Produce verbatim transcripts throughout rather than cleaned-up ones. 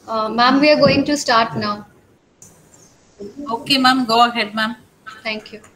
Uh, ma'am, we are going to start now. Okay, ma'am, go ahead, ma'am. Thank you.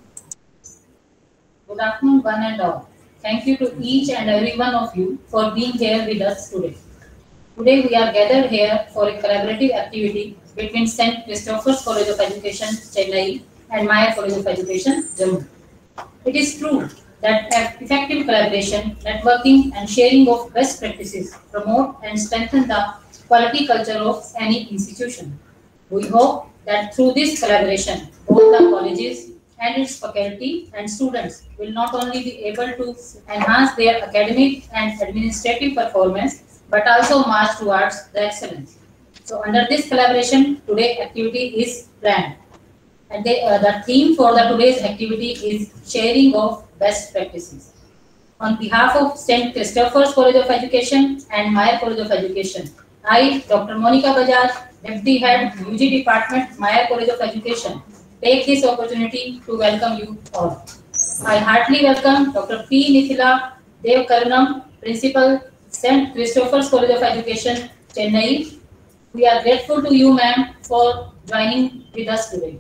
Good afternoon, one and all. Thank you to each and every one of you for being here with us today. Today we are gathered here for a collaborative activity between Saint Christopher's College of Education, Chennai and Maya College of Education, Jammu. It is true that effective collaboration, networking and sharing of best practices promote and strengthen the quality culture of any institution. We hope that through this collaboration, both the colleges and its faculty and students will not only be able to enhance their academic and administrative performance, but also march towards the excellence. So under this collaboration, today's activity is planned. And they, uh, the theme for the today's activity is sharing of best practices. On behalf of Saint Christopher's College of Education and Maya College of Education, I, Doctor Monica Bajaj, Deputy Head, U G Department, Maya College of Education, take this opportunity to welcome you all. I heartily welcome Doctor P. Nithila Devkaranam, Principal, Saint Christopher's College of Education, Chennai. We are grateful to you, ma'am, for joining with us today.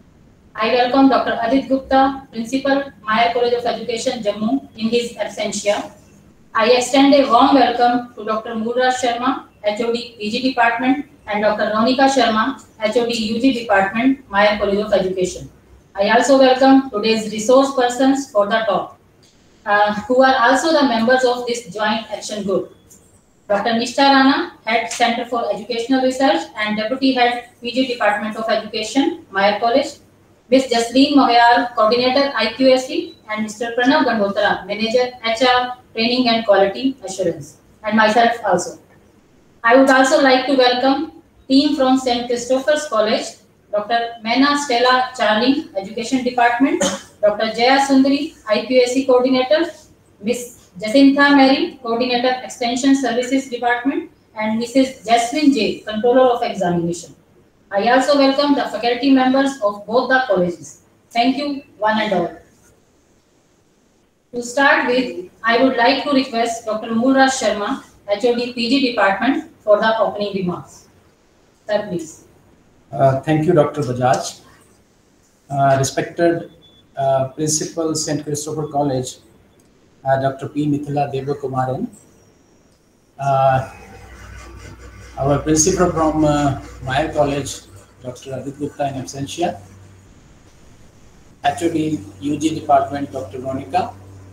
I welcome Doctor Adit Gupta, Principal, Maya College of Education, Jammu, in his absentia. I extend a warm welcome to Doctor Moolraj Sharma, H O D P G Department, and Doctor Ronika Sharma, H O D U G Department, Maya College of Education. I also welcome today's resource persons for the talk, uh, who are also the members of this joint action group. Doctor Nishtha Rana, Head Center for Educational Research and Deputy Head P G Department of Education, Maya College. Miz Jasleen Mohyal, Coordinator I Q A C, and Mister Pranav Gandhotra, Manager H R, Training and Quality Assurance, and myself also. I would also like to welcome team from Saint Christopher's College, Doctor Mena Stella Charlie, Education Department, Doctor Jaya Sundari, I Q A C Coordinator, Miz Jacintha Mary, Coordinator Extension Services Department, and Missus Jasmine J, Controller of Examination. I also welcome the faculty members of both the colleges. Thank you, one and all. To start with, I would like to request Doctor Moolraj Sharma, H O D P G Department, for the opening remarks. Sir, please. Uh, thank you, Doctor Bajaj. Uh, respected uh, Principal, Saint Christopher College, uh, Doctor P. Nithila Devkaranam, uh, our Principal from uh, Maya College, Doctor Adit Gupta in absentia, H O D U G Department, Doctor Ronika,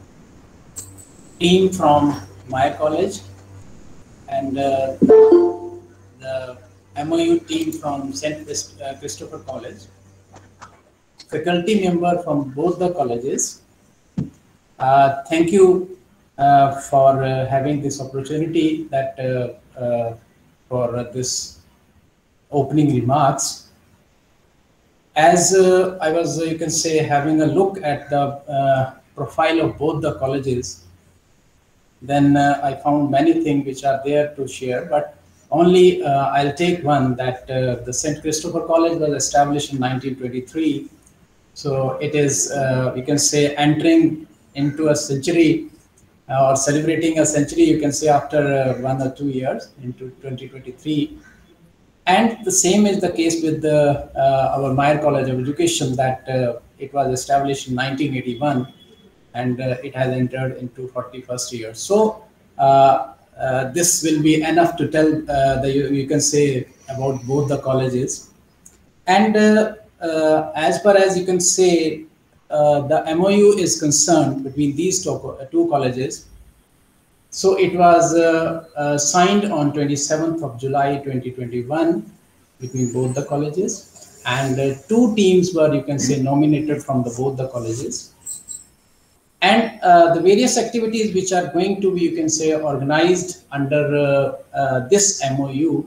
team from Maya College, and uh, the M O U team from Saint Christopher College, faculty member from both the colleges. Uh, thank you uh, for uh, having this opportunity that uh, uh, for uh, this opening remarks. As uh, I was, uh, you can say, having a look at the uh, profile of both the colleges, then uh, I found many things which are there to share, but only uh, I'll take one that uh, the Saint Christopher College was established in nineteen twenty-three. So it is, uh, you can say, entering into a century uh, or celebrating a century, you can say, after uh, one or two years into twenty twenty-three. And the same is the case with the, uh, our Maya College of Education, that uh, it was established in nineteen eighty-one and uh, it has entered into forty-first year. So uh, uh, this will be enough to tell uh, the, you, you can say about both the colleges. And uh, uh, as far as you can say, uh, the M O U is concerned between these two, two colleges. So it was uh, uh, signed on twenty-seventh of July twenty twenty-one between both the colleges, and uh, two teams were, you can say, nominated from the both the colleges. And uh, the various activities which are going to be, you can say, organized under uh, uh, this M O U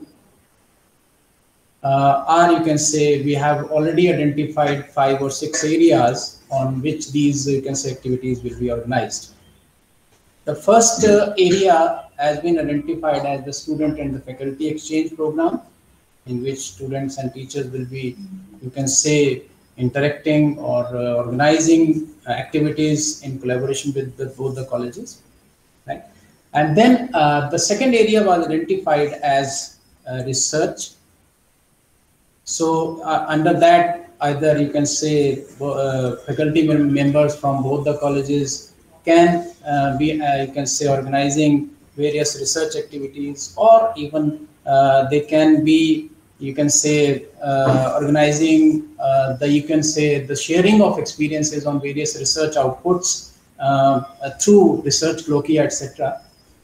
uh, are, you can say, we have already identified five or six areas on which these, you can say, activities will be organized. The first uh, area has been identified as the student and the faculty exchange program, in which students and teachers will be, you can say, interacting or uh, organizing uh, activities in collaboration with the, both the colleges, right? And then uh, the second area was identified as uh, research So uh, under that, either you can say uh, faculty mem members from both the colleges can uh, be, uh, you can say, organizing various research activities, or even uh, they can be, you can say, uh, organizing uh, the, you can say, the sharing of experiences on various research outputs uh, uh, through research colloquia, et cetera.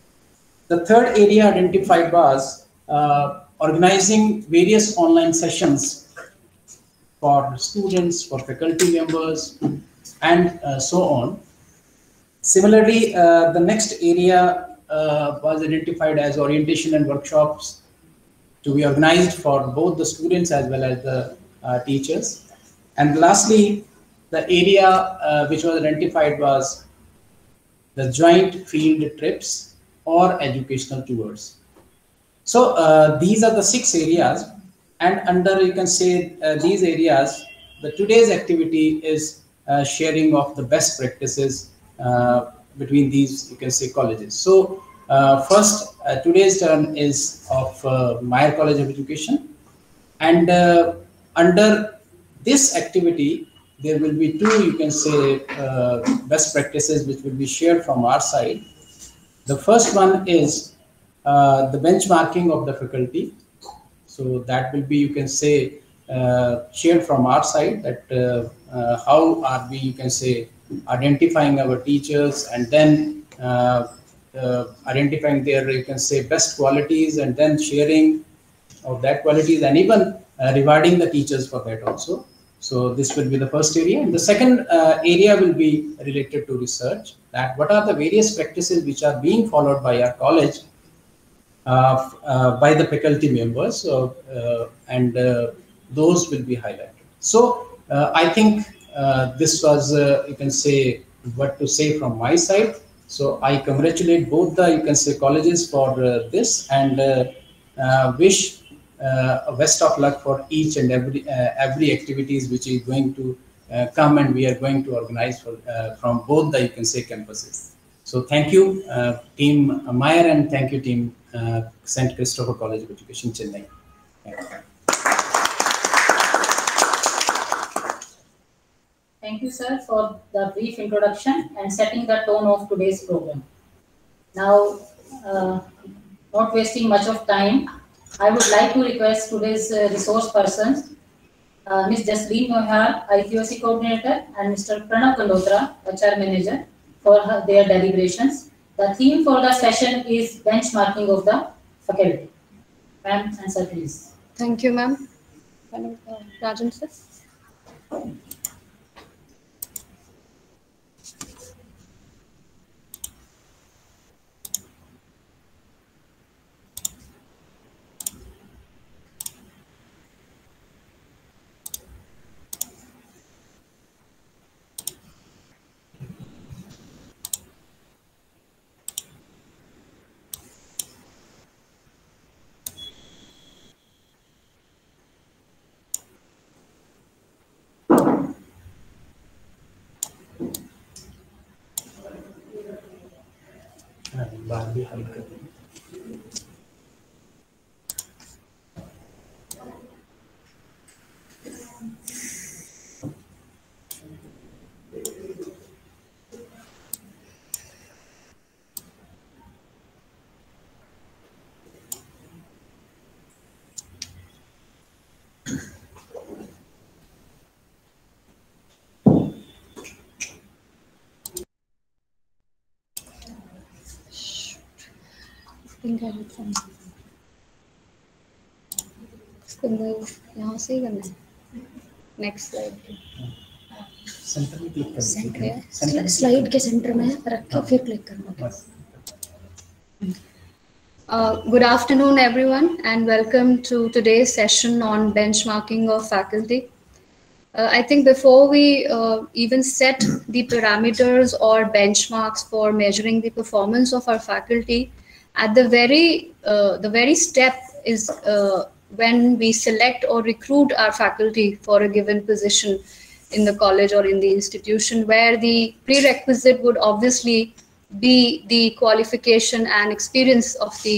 The third area identified was uh, organizing various online sessions for students, for faculty members, and uh, so on. Similarly, uh, the next area uh, was identified as orientation and workshops to be organized for both the students as well as the uh, teachers. And lastly, the area uh, which was identified was the joint field trips or educational tours. So uh, these are the six areas, and under, you can say, uh, these areas, the today's activity is uh, sharing of the best practices uh, between these, you can say, colleges. So uh, first, uh, today's turn is of uh, Meyer College of Education, and uh, under this activity, there will be two, you can say, uh, best practices which will be shared from our side. The first one is uh, the benchmarking of the faculty. So that will be, you can say, uh, shared from our side, that uh, uh, how are we, you can say, identifying our teachers, and then uh, uh, identifying their, you can say, best qualities, and then sharing of that qualities, and even uh, rewarding the teachers for that also. So this will be the first area. And the second uh, area will be related to research, that what are the various practices which are being followed by our college uh, uh, by the faculty members, so, uh, and uh, those will be highlighted. So uh, I think uh, this was, uh, you can say, what to say from my side. So I congratulate both the, you can say, colleges for uh, this, and uh, uh, wish Uh, a best of luck for each and every uh, every activities which is going to uh, come, and we are going to organize for, uh, from both the, you can say, campuses. So thank you, uh, team Meyer, and thank you, team uh, Saint Christopher College of Education, Chennai. Thank you. Thank you, sir, for the brief introduction and setting the tone of today's program. Now, uh, not wasting much of time, I would like to request today's uh, resource persons, uh, Miz Jasleen Mohar, I Q A C Coordinator, and Mister Pranav Kandotra, H R Manager, for her, their deliberations. The theme for the session is benchmarking of the faculty. Ma'am, answer please. Thank you, ma'am. Uh, Rajan sir. बात भी हल कर देंगे. यहाँ से ही करना है. नेक्स्ट स्लाइड सेंटर में क्लिक करना, स्लाइड के सेंटर में रख के फिर क्लिक करना. Uh, good afternoon, everyone, and welcome to today's session on benchmarking of faculty. Uh, I think before we uh, even set the parameters or benchmarks for measuring the performance of our faculty, at the very uh, the very step is uh, when we select or recruit our faculty for a given position in the college or in the institution, where the prerequisite would obviously be the qualification and experience of the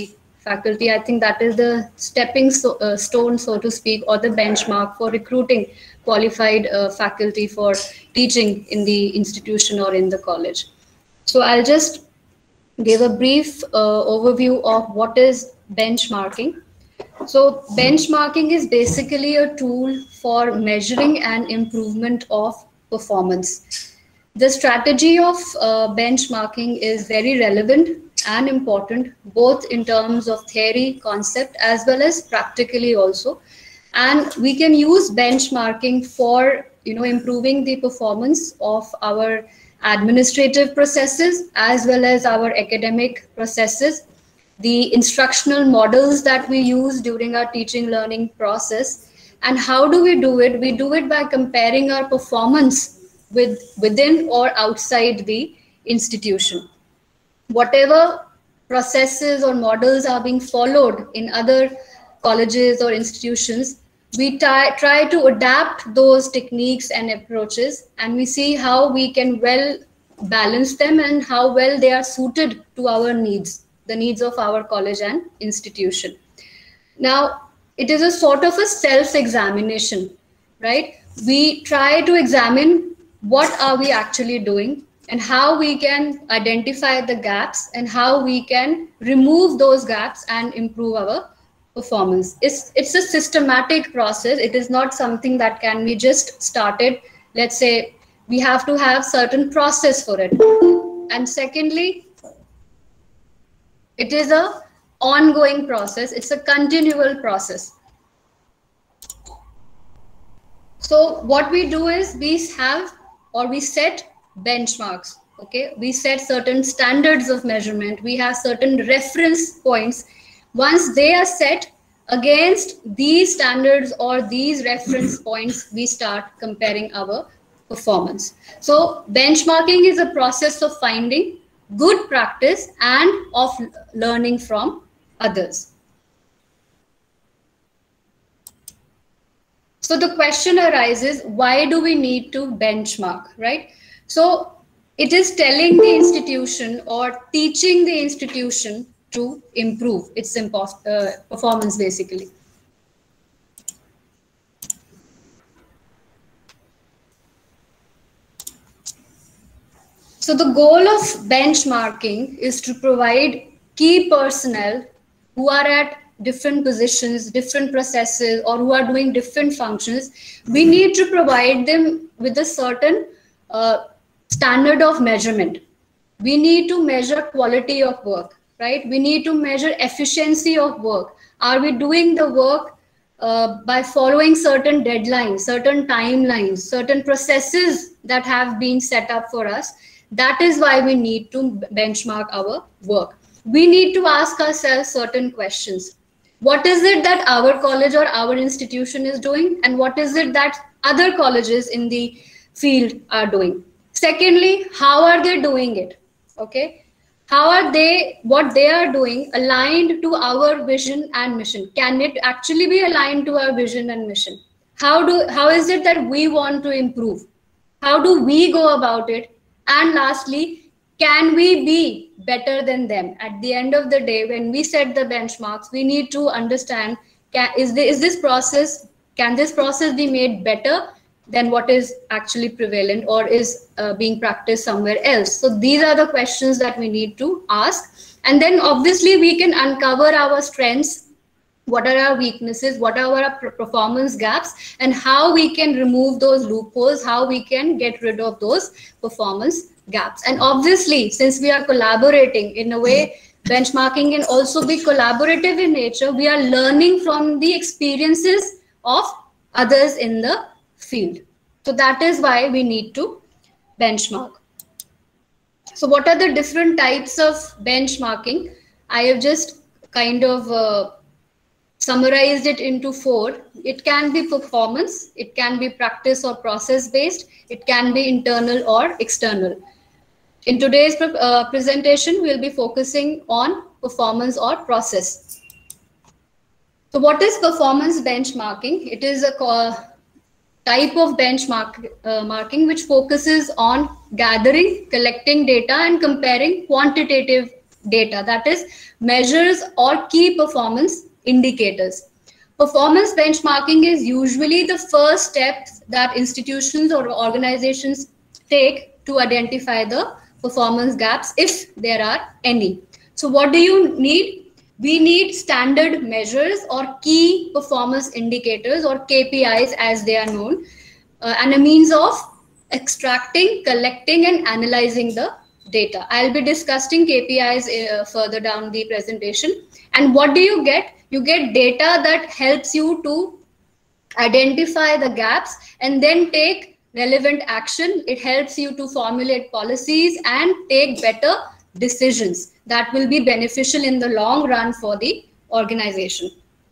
faculty. I think that is the stepping so, uh, stone, so to speak, or the benchmark for recruiting qualified uh, faculty for teaching in the institution or in the college. So I'll just give a brief uh, overview of what is benchmarking. So benchmarking is basically a tool for measuring and improvement of performance. The strategy of uh, benchmarking is very relevant and important, both in terms of theory, concept, as well as practically also. And we can use benchmarking for, you know, improving the performance of our administrative processes as well as our academic processes, the instructional models that we use during our teaching learning process. And how do we do it? We do it by comparing our performance with within or outside the institution. Whatever processes or models are being followed in other colleges or institutions, we try, try to adapt those techniques and approaches, and we see how we can well balance them and how well they are suited to our needs, the needs of our college and institution. Now, it is a sort of a self-examination, right? We try to examine what are we actually doing and how we can identify the gaps and how we can remove those gaps and improve our performance. It's, it's a systematic process. It is not something that can be just started. Let's say we have to have certain process for it. And secondly, it is a ongoing process. It's a continual process. So what we do is we have or we set benchmarks. Okay, we set certain standards of measurement. We have certain reference points. Once they are set, against these standards or these reference points, we start comparing our performance. So benchmarking is a process of finding good practice and of learning from others. So the question arises, why do we need to benchmark, right? So it is telling the institution or teaching the institution to improve its uh, performance, basically. So the goal of benchmarking is to provide key personnel who are at different positions, different processes, or who are doing different functions. We need to provide them with a certain uh, standard of measurement. We need to measure quality of work, right? We need to measure efficiency of work. Are we doing the work uh, by following certain deadlines, certain timelines, certain processes that have been set up for us? That is why we need to benchmark our work. We need to ask ourselves certain questions. What is it that our college or our institution is doing, and what is it that other colleges in the field are doing? Secondly, how are they doing it? Okay, how are they, what they are doing aligned to our vision and mission? Can it actually be aligned to our vision and mission? How do, how is it that we want to improve? How do we go about it? And lastly, can we be better than them? At the end of the day, when we set the benchmarks, we need to understand, can, is, the, is this process, can this process be made better than what is actually prevalent or is uh, being practiced somewhere else? So these are the questions that we need to ask. And then obviously we can uncover our strengths, what are our weaknesses, what are our performance gaps, and how we can remove those loopholes, how we can get rid of those performance gaps. And obviously, since we are collaborating in a way, benchmarking can also be collaborative in nature. We are learning from the experiences of others in the field. So that is why we need to benchmark. So what are the different types of benchmarking? I have just kind of uh, summarized it into four. It can be performance, it can be practice or process based, it can be internal or external. In today's uh, presentation, we'll be focusing on performance or process. So what is performance benchmarking? It is a type of benchmark uh, which focuses on gathering, collecting data and comparing quantitative data, that is measures or key performance indicators. Performance benchmarking is usually the first step that institutions or organizations take to identify the performance gaps, if there are any. So what do you need? We need standard measures or key performance indicators, or K P Is as they are known, uh, and a means of extracting, collecting, and analyzing the data. I'll be discussing K P Is uh, further down the presentation. And what do you get? You get data that helps you to identify the gaps and then take relevant action. It helps you to formulate policies and take better decisions that will be beneficial in the long run for the organization.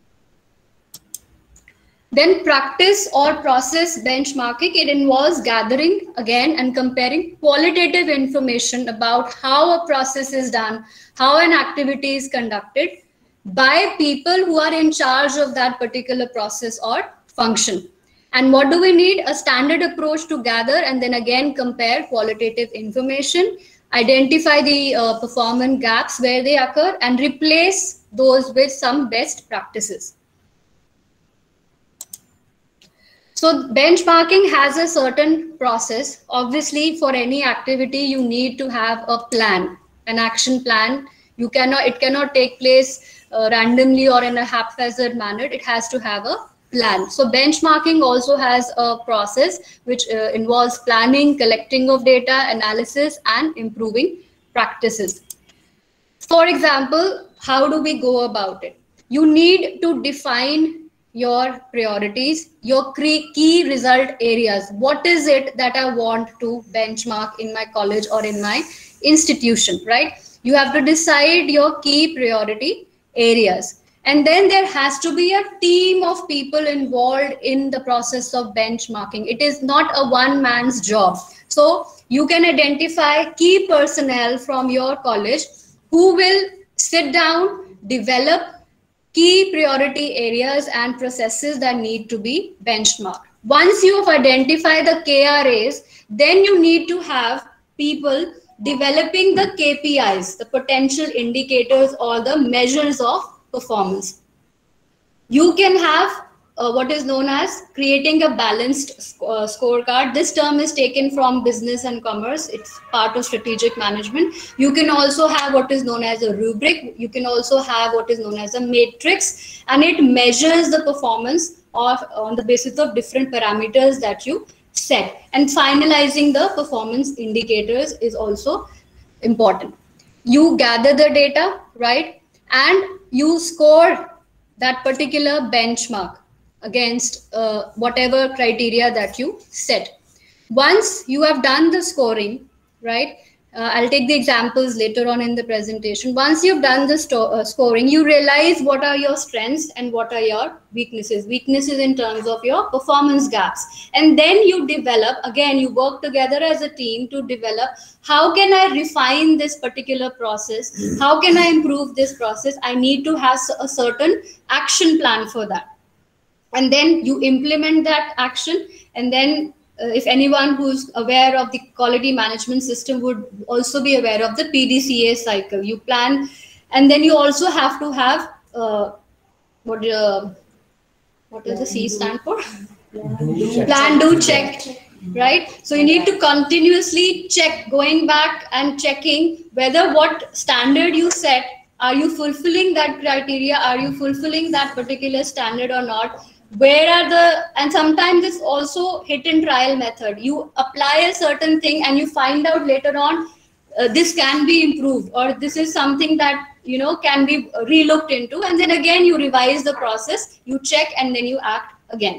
Then practice or process benchmarking. It involves gathering again and comparing qualitative information about how a process is done, how an activity is conducted by people who are in charge of that particular process or function. And what do we need? A standard approach to gather and then again compare qualitative information, identify the uh, performance gaps where they occur, and replace those with some best practices. So benchmarking has a certain process. Obviously, for any activity, you need to have a plan, an action plan. You cannot, it cannot take place uh, randomly or in a haphazard manner. It has to have a plan. So benchmarking also has a process which uh, involves planning, collecting of data, analysis, and improving practices. For example, how do we go about it? You need to define your priorities, your key result areas. What is it that I want to benchmark in my college or in my institution, right? You have to decide your key priority areas. And then there has to be a team of people involved in the process of benchmarking. It is not a one man's job. So you can identify key personnel from your college who will sit down, develop key priority areas and processes that need to be benchmarked. Once you have identified the K R As, then you need to have people developing the K P Is, the potential indicators or the measures of performance. You can have uh, what is known as creating a balanced sc uh, scorecard. This term is taken from business and commerce. It's part of strategic management. You can also have what is known as a rubric. You can also have what is known as a matrix, and it measures the performance of on the basis of different parameters that you set. And finalizing the performance indicators is also important. You gather the data, right? And you score that particular benchmark against uh, whatever criteria that you set. Once you have done the scoring, right? Uh, I'll take the examples later on in the presentation. Once you've done the uh, scoring, you realize what are your strengths and what are your weaknesses. Weaknesses in terms of your performance gaps. And then you develop, again, you work together as a team to develop, how can I refine this particular process? How can I improve this process? I need to have a certain action plan for that. And then you implement that action, and then Uh, if anyone who's aware of the quality management system would also be aware of the P D C A cycle. You plan, and then you also have to have uh, what uh, what does the C stand for? Plan, do, check, right? So you need to continuously check, going back and checking whether what standard you set, are you fulfilling that criteria? Are you fulfilling that particular standard or not? Where are the, and sometimes it's also hit and trial method. You apply a certain thing and you find out later on uh, this can be improved, or this is something that, you know, can be relooked into, and then again you revise the process, you check, and then you act again.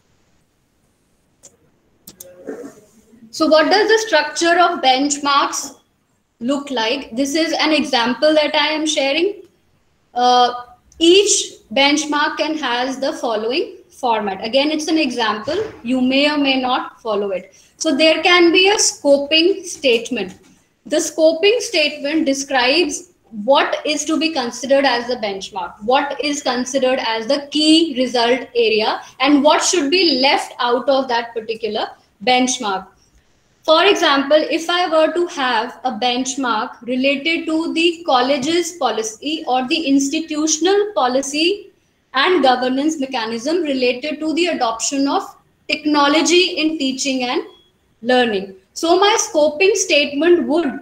So what does the structure of benchmarks look like? This is an example that I am sharing. Uh, each benchmark can has the following format. Again, it's an example. You may or may not follow it. So there can be a scoping statement. The scoping statement describes what is to be considered as the benchmark, what is considered as the key result area, and what should be left out of that particular benchmark. For example, if I were to have a benchmark related to the college's policy or the institutional policy and governance mechanism related to the adoption of technology in teaching and learning. So my scoping statement would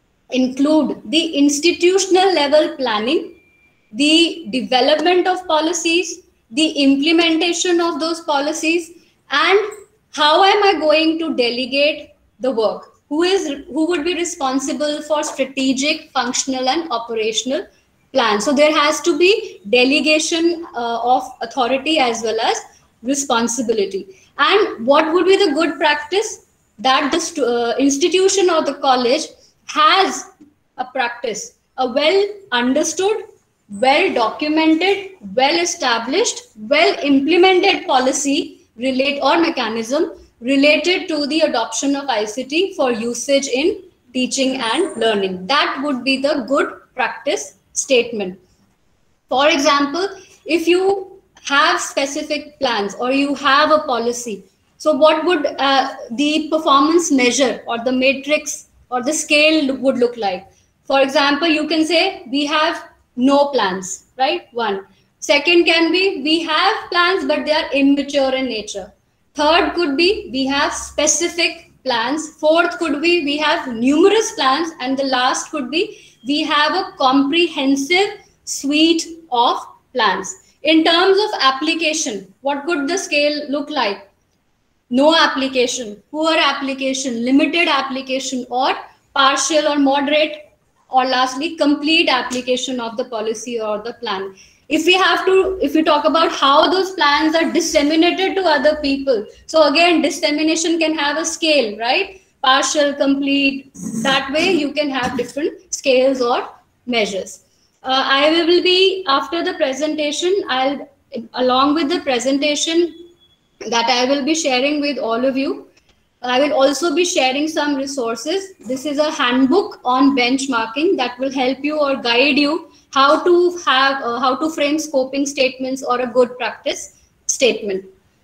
include the institutional level planning, the development of policies, the implementation of those policies, and how am I going to delegate the work? Who is who would be responsible for strategic, functional, and operational plan? So there has to be delegation uh, of authority as well as responsibility. And what would be the good practice? That the uh, institution or the college has a practice, a well understood, well documented, well established, well implemented policy relate or mechanism related to the adoption of I C T for usage in teaching and learning. That would be the good practice statement. For example, if you have specific plans or you have a policy, so what would uh, the performance measure or the matrix or the scale would look like? For example, you can say we have no plans, right? One. Second can be we have plans, but they are immature in nature. Third could be we have specific plans. Fourth could be we have numerous plans. And the last could be we have a comprehensive suite of plans. In terms of application, what could the scale look like? No application, poor application, limited application, or partial or moderate, or lastly, complete application of the policy or the plan. If we have to, if we talk about how those plans are disseminated to other people, so again, dissemination can have a scale, right? Partial, complete, that way you can have different scales or measures. Uh, I will be, after the presentation, I'll, along with the presentation that I will be sharing with all of you, I will also be sharing some resources. This is a handbook on benchmarking that will help you or guide you how to have, uh, how to frame scoping statements or a good practice statement.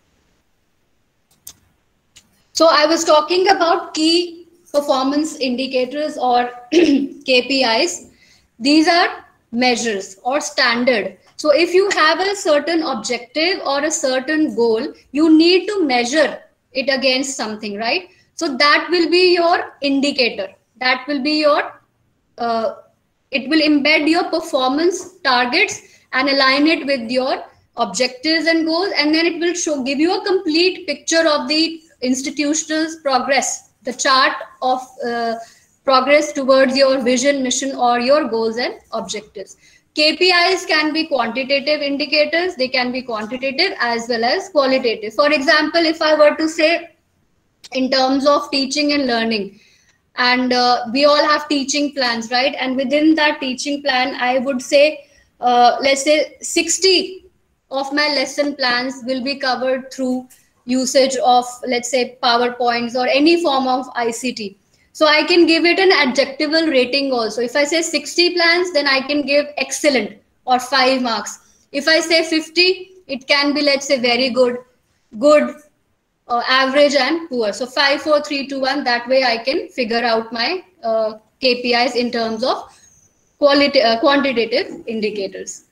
So I was talking about key performance indicators or K P Is. These are measures or standard. So if you have a certain objective or a certain goal, you need to measure it against something, right? So that will be your indicator. That will be your, uh, it will embed your performance targets and align it with your objectives and goals. And then it will show, give you a complete picture of the institutional progress, the chart of uh, progress towards your vision, mission, or your goals and objectives. K P Is can be quantitative indicators. They can be quantitative as well as qualitative. For example, if I were to say in terms of teaching and learning, and uh, we all have teaching plans, right? And within that teaching plan, I would say, uh, let's say sixty of my lesson plans will be covered through usage of, let's say, PowerPoints or any form of I C T. So I can give it an adjectival rating also. If I say sixty plans, then I can give excellent or five marks. If I say fifty, it can be, let's say, very good, good, uh, average, and poor. So five, four, three, two, one. That way I can figure out my uh, K P Is in terms of quality, uh, quantitative indicators.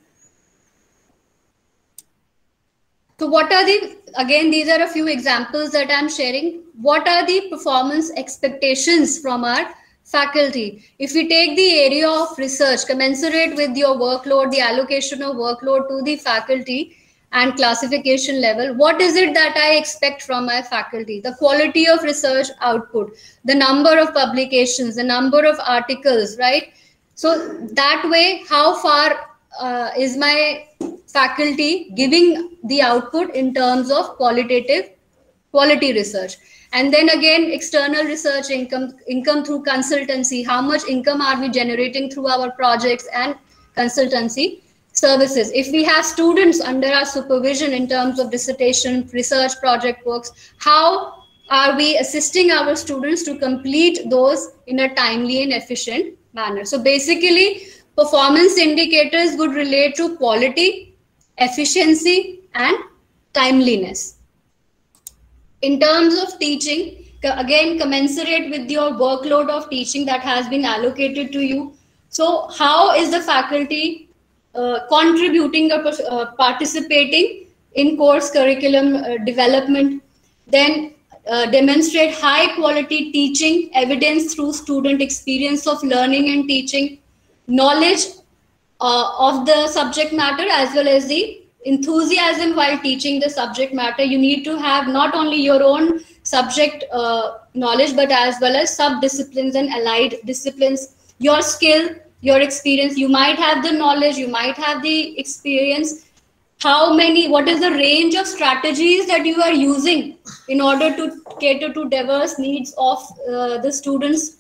So what are the, again, these are a few examples that I'm sharing. What are the performance expectations from our faculty? If we take the area of research commensurate with your workload, the allocation of workload to the faculty and classification level, what is it that I expect from my faculty? The quality of research output, the number of publications, the number of articles, right? So that way, how far uh, is my faculty giving the output in terms of qualitative quality research? And then again, external research income, income through consultancy. How much income are we generating through our projects and consultancy services? If we have students under our supervision in terms of dissertation, research, project works, how are we assisting our students to complete those in a timely and efficient manner? So basically, performance indicators would relate to quality, efficiency, and timeliness. In terms of teaching, again commensurate with your workload of teaching that has been allocated to you. So how is the faculty uh, contributing or uh, participating in course curriculum uh, development? Then uh, demonstrate high quality teaching evidence through student experience of learning and teaching, knowledge uh, of the subject matter as well as the enthusiasm while teaching the subject matter. You need to have not only your own subject uh, knowledge, but as well as sub-disciplines and allied disciplines, your skill, your experience. You might have the knowledge, you might have the experience. How many, what is the range of strategies that you are using in order to cater to diverse needs of uh, the students?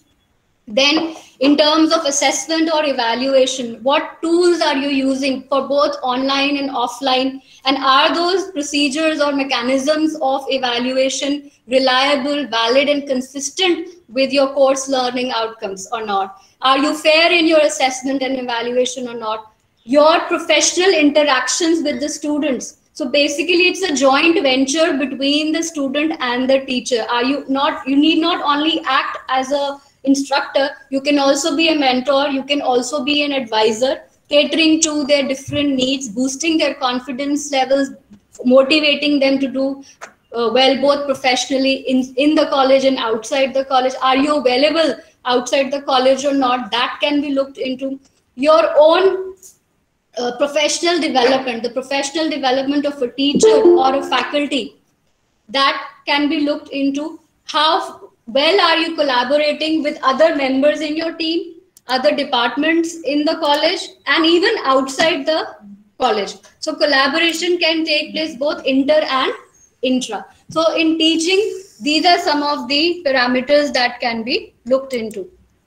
Then in terms of assessment or evaluation, what tools are you using for both online and offline? And are those procedures or mechanisms of evaluation reliable, valid, and consistent with your course learning outcomes or not? Are you fair in your assessment and evaluation or not? Your professional interactions with the students. So basically it's a joint venture between the student and the teacher. Are you not, you need not only act as a instructor, you can also be a mentor, you can also be an advisor, catering to their different needs, boosting their confidence levels, motivating them to do uh, well both professionally in, in the college and outside the college. Are you available outside the college or not? That can be looked into. Your own uh, professional development, the professional development of a teacher or a faculty, that can be looked into. How well are you collaborating with other members in your team, other departments in the college, and even outside the college? So collaboration can take place both inter and intra. So in teaching, these are some of the parameters that can be looked into.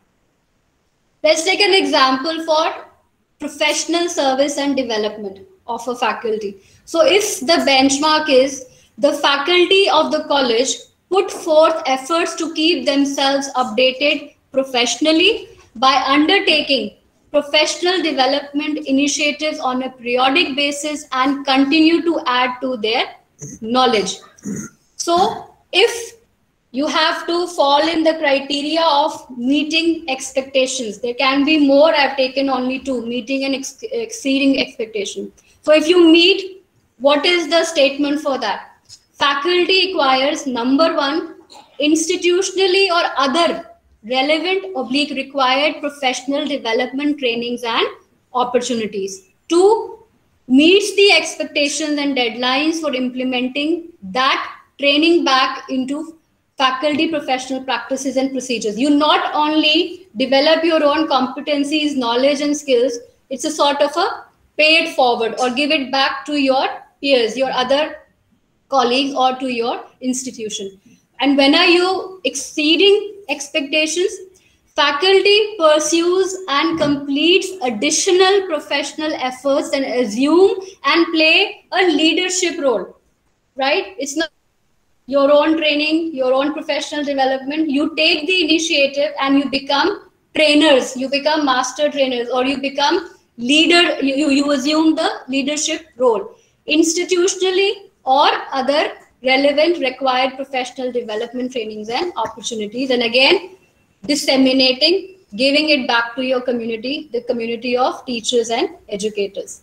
Let's take an example for professional service and development of a faculty. So if the benchmark is the faculty of the college put forth efforts to keep themselves updated professionally by undertaking professional development initiatives on a periodic basis and continue to add to their knowledge. So if you have to fall in the criteria of meeting expectations, there can be more. I've taken only two, meeting and ex exceeding expectation. So if you meet, what is the statement for that? Faculty acquires, number one, institutionally or other relevant oblique required professional development trainings and opportunities. Two, meets the expectations and deadlines for implementing that training back into faculty professional practices and procedures. You not only develop your own competencies, knowledge, and skills, it's a sort of a pay it forward or give it back to your peers, your other colleagues, or to your institution. And when are you exceeding expectations? Faculty pursues and completes additional professional efforts and assume and play a leadership role, right? It's not your own training, your own professional development. You take the initiative and you become trainers, you become master trainers, or you become leader, you, you assume the leadership role. Institutionally or other relevant required professional development trainings and opportunities. And again, disseminating, giving it back to your community, the community of teachers and educators.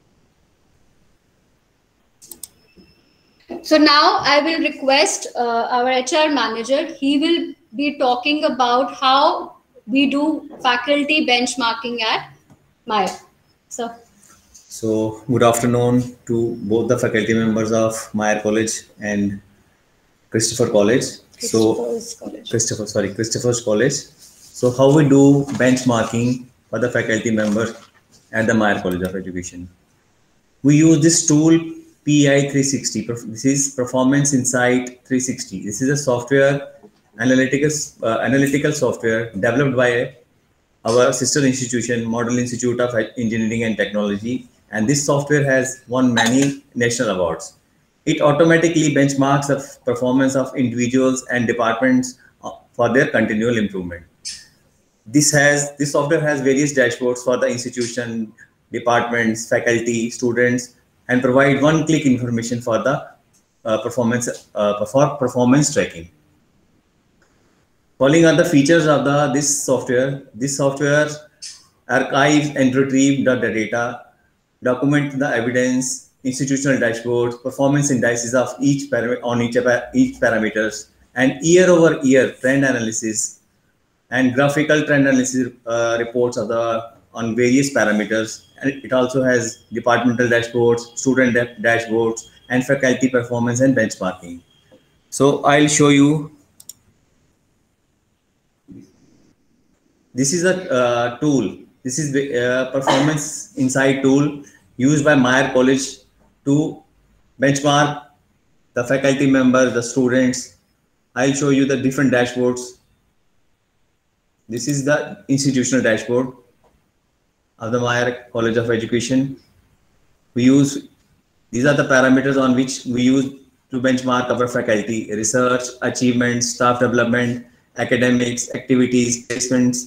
So now I will request uh, our H R manager. He will be talking about how we do faculty benchmarking at Maya. So, so good afternoon to both the faculty members of Meyer College and Christopher College. Christopher's so College. Christopher, sorry, Christopher's College. So how we do benchmarking for the faculty member at the Meyer College of Education? We use this tool P I three sixty. This is Performance Insight three sixty. This is a software, analytical, uh, analytical software developed by our sister institution, Model Institute of Engineering and Technology. And this software has won many national awards. It automatically benchmarks the performance of individuals and departments for their continual improvement. This has this software has various dashboards for the institution, departments, faculty, students, and provide one-click information for the uh, performance uh, for performance tracking. Following are the features of the this software. This software archives and retrieves the data, document the evidence, institutional dashboards, performance indices of each on each each parameters, and year over year trend analysis and graphical trend analysis uh, reports of the on various parameters. And it also has departmental dashboards, student dashboards, and faculty performance and benchmarking. So I'll show you. This is a uh, tool. This is the uh, performance insight tool used by Meyer College to benchmark the faculty members, the students. I'll show you the different dashboards. This is the institutional dashboard of the Meyer College of Education. We use, these are the parameters on which we use to benchmark our faculty: research, achievements, staff development, academics, activities, placements.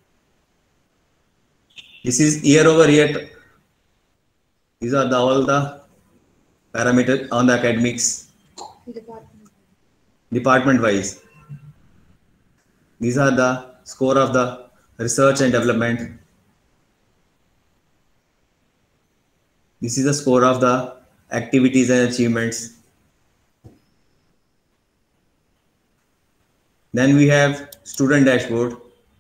This is year over year. These are the, all the parameters on the academics. Department. Department wise. These are the score of the research and development. This is the score of the activities and achievements. Then we have student dashboard.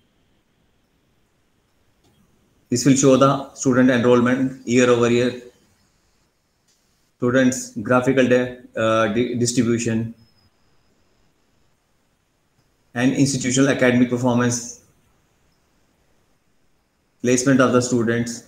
This will show the student enrollment year over year, students graphical uh, di distribution, and institutional academic performance, placement of the students.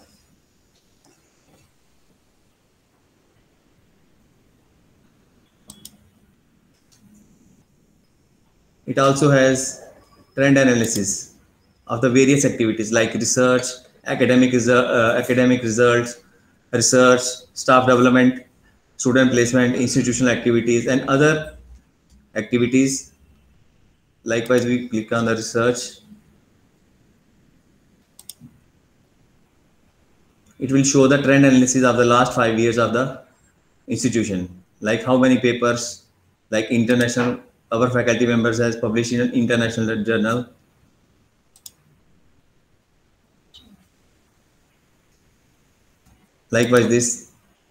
It also has trend analysis of the various activities like research, academic, uh, academic results, research, staff development, student placement, institutional activities, and other activities. Likewise, we click on the research. It will show the trend analysis of the last five years of the institution, like how many papers, like international, our faculty members has published in an international journal. Likewise, this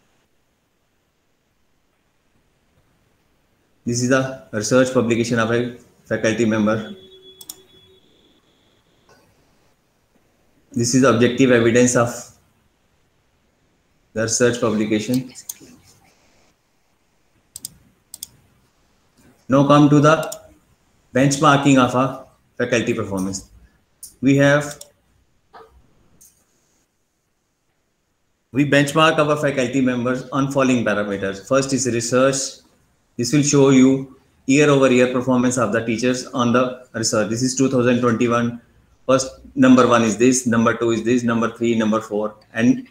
this is the research publication of a faculty member. This is objective evidence of the research publication. Now come to the benchmarking of a faculty performance. We have We benchmark our faculty members on following parameters. First is research. This will show you year over year performance of the teachers on the research. This is two thousand twenty-one. First number one is this, number two is this, number three, number four, and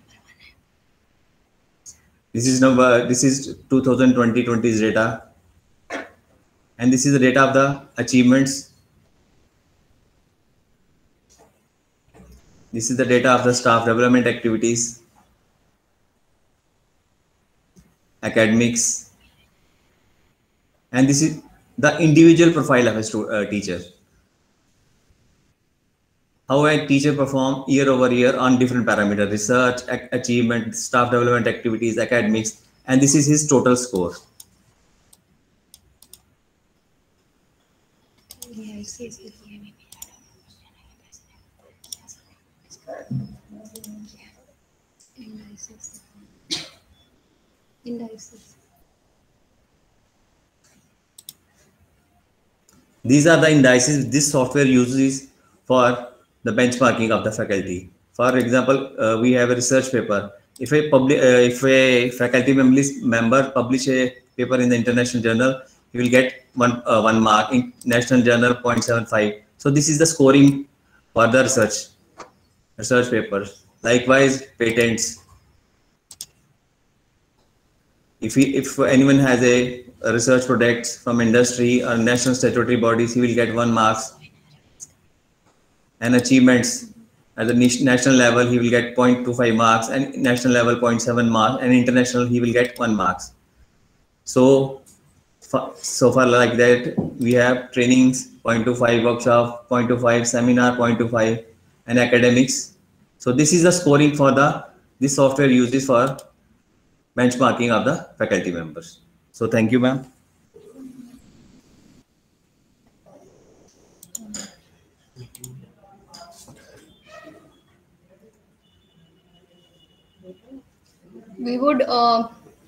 this is number. This is two thousand twenty-twenty's data, and this is the data of the achievements. This is the data of the staff development activities, academics, and this is the individual profile of a uh, teacher. How a teacher perform year over year on different parameters: research, achievement, staff development activities, academics, and this is his total score. Indices. These are the indices this software uses for the benchmarking of the faculty. For example, uh, we have a research paper. If a public, uh, if a faculty member publish a paper in the international journal, he will get one uh, one mark. In national journal, zero point seven five. So this is the scoring for the research research papers. Likewise, patents. If he, if anyone has a, a research project from industry or national statutory bodies, he will get one marks. And achievements at the national level, he will get zero point two five marks, and national level zero point seven marks, and international he will get one marks. So so far like that, we have trainings, zero point two five workshop, zero point two five seminar, zero point two five and academics. So this is the scoring for the, this software uses for benchmarking of the faculty members. So thank you, ma'am. We would uh,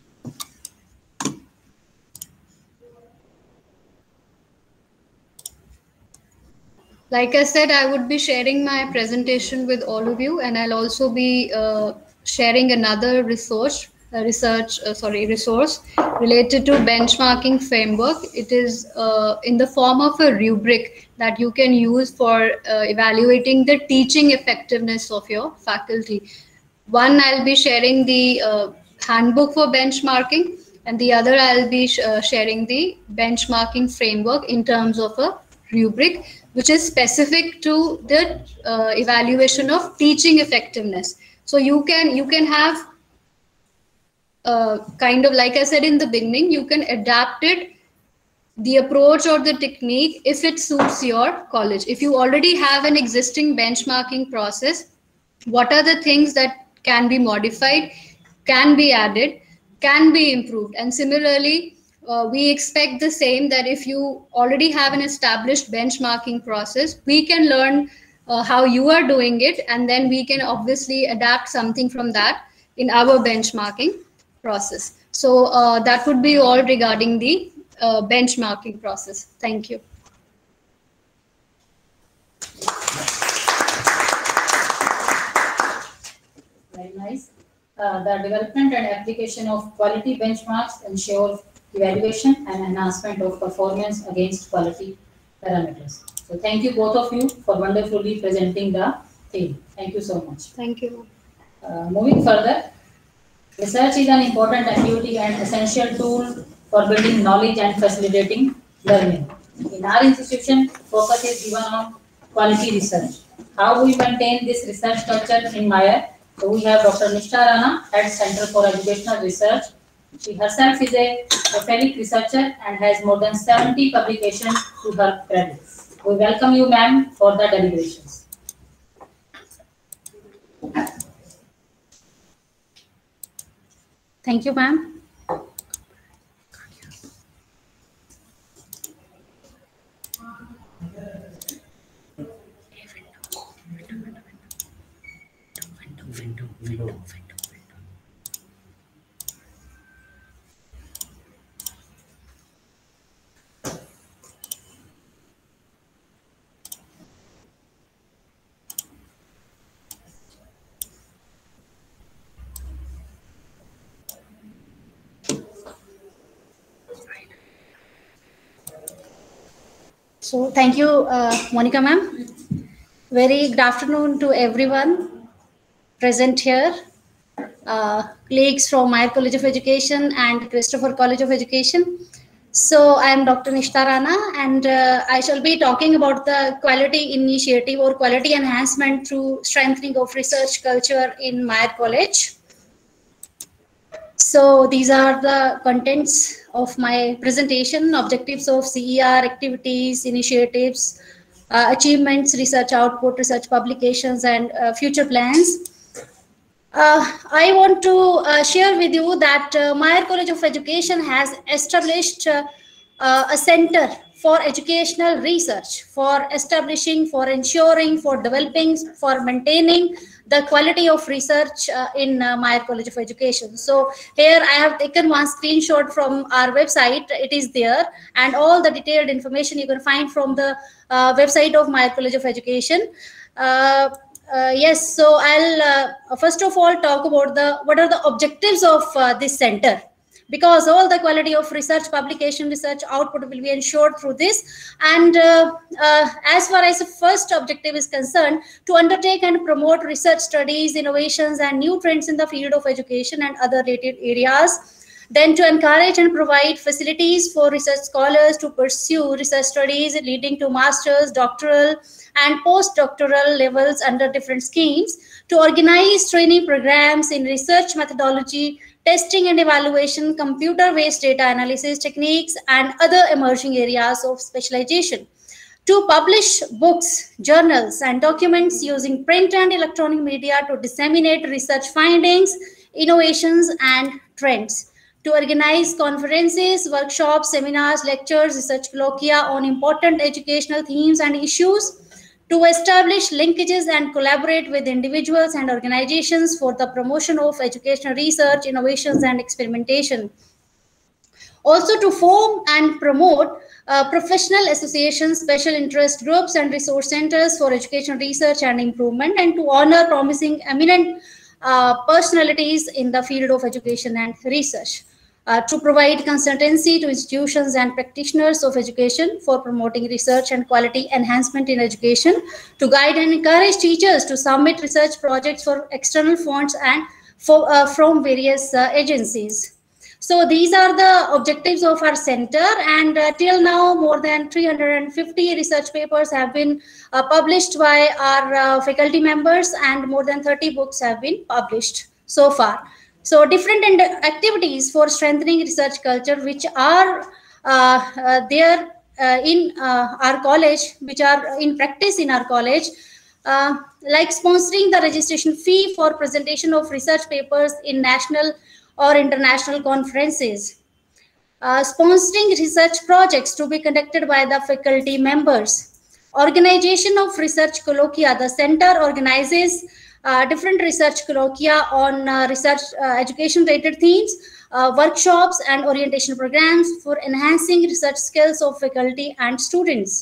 like I said, I would be sharing my presentation with all of you, and I'll also be uh, sharing another resource, uh, research, uh, sorry, resource related to benchmarking framework. It is uh, in the form of a rubric that you can use for uh, evaluating the teaching effectiveness of your faculty. One, I'll be sharing the uh, handbook for benchmarking, and the other I'll be sh uh, sharing the benchmarking framework in terms of a rubric, which is specific to the uh, evaluation of teaching effectiveness. So you can you can have uh, kind of, like I said in the beginning, you can adapt it, the approach or the technique, if it suits your college. If you already have an existing benchmarking process, what are the things that can be modified, can be added, can be improved? And similarly, uh, we expect the same, that if you already have an established benchmarking process, we can learn uh, how you are doing it, and then we can obviously adapt something from that in our benchmarking process. So uh, that would be all regarding the uh, benchmarking process. Thank you. Very nice. Uh, the development and application of quality benchmarks ensure evaluation and enhancement of performance against quality parameters. So thank you both of you for wonderfully presenting the theme. Thank you so much. Thank you. Uh, moving further, research is an important activity and essential tool for building knowledge and facilitating learning. In our institution, focus is given on quality research. How we maintain this research culture in Meyer? So we have Doctor Nishtha Rana, Head Center for Educational Research. She herself is a prolific researcher and has more than seventy publications to her credit. We welcome you, ma'am, for the deliberations. Thank you, ma'am. So thank you, uh, Monica ma'am. Very good afternoon to everyone present here, uh, colleagues from Meyer College of Education and Christopher College of Education. So I am Doctor Nishtha Rana, and uh, I shall be talking about the quality initiative or quality enhancement through strengthening of research culture in Meyer College. So these are the contents of my presentation: objectives of C E R, activities, initiatives, uh, achievements, research output, research publications, and uh, future plans. Uh, I want to uh, share with you that uh, Meyer College of Education has established uh, uh, a center for educational research, for establishing, for ensuring, for developing, for maintaining the quality of research uh, in uh, Meyer College of Education. So here I have taken one screenshot from our website. It is there, and all the detailed information you can find from the uh, website of Meyer College of Education. Uh, uh, yes, so I'll uh, first of all talk about the what are the objectives of uh, this center, because all the quality of research publication, research output will be ensured through this. And uh, uh, as far as the first objective is concerned, to undertake and promote research studies, innovations, and new trends in the field of education and other related areas. Then to encourage and provide facilities for research scholars to pursue research studies leading to master's, doctoral, and postdoctoral levels under different schemes. To organize training programs in research methodology, testing and evaluation, computer-based data analysis techniques, and other emerging areas of specialization. To publish books, journals, and documents using print and electronic media to disseminate research findings, innovations, and trends. To organize conferences, workshops, seminars, lectures, research colloquia on important educational themes and issues. To establish linkages and collaborate with individuals and organizations for the promotion of educational research, innovations, and experimentation. Also to form and promote uh, professional associations, special interest groups, and resource centers for educational research and improvement, and to honor promising eminent uh, personalities in the field of education and research. Uh, to provide consultancy to institutions and practitioners of education for promoting research and quality enhancement in education, to guide and encourage teachers to submit research projects for external funds and for, uh, from various uh, agencies. So these are the objectives of our center, and uh, till now more than three hundred fifty research papers have been uh, published by our uh, faculty members, and more than thirty books have been published so far. So different activities for strengthening research culture, which are uh, uh, there uh, in uh, our college, which are in practice in our college, uh, like sponsoring the registration fee for presentation of research papers in national or international conferences, uh, sponsoring research projects to be conducted by the faculty members, organization of research colloquia. The center organizes Uh, different research colloquia on uh, research uh, education related themes, uh, workshops, and orientation programs for enhancing research skills of faculty and students.